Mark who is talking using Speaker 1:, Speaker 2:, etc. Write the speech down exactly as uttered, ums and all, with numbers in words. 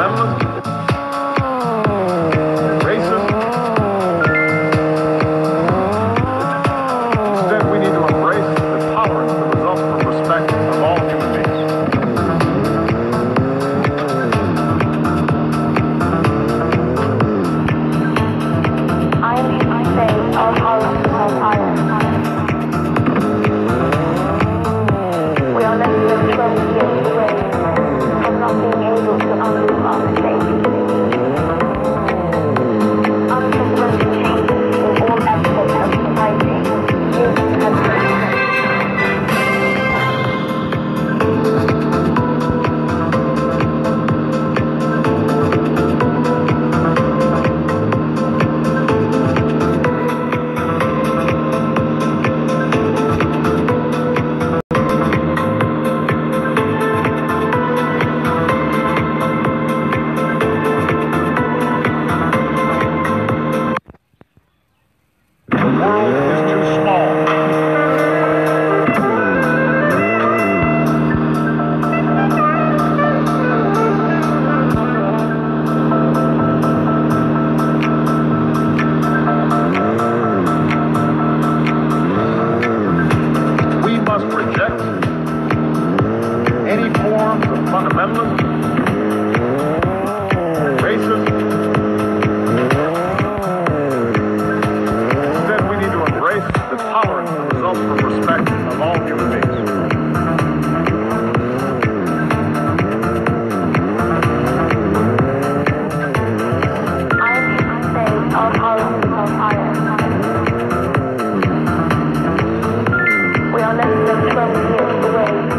Speaker 1: fundamentalist, racist. Instead, we need to embrace the tolerance that results from respect of all human beings.
Speaker 2: I say all tolerance is all fire. We are less than twelve years away from not being able to undo our mistakes. Unprecedented changes in all aspects of society. Youth has fundamentalist, racist. Instead, we need to embrace the tolerance that results from respect of all human beings. I say all tolerance is all fire. We are less than twelve years away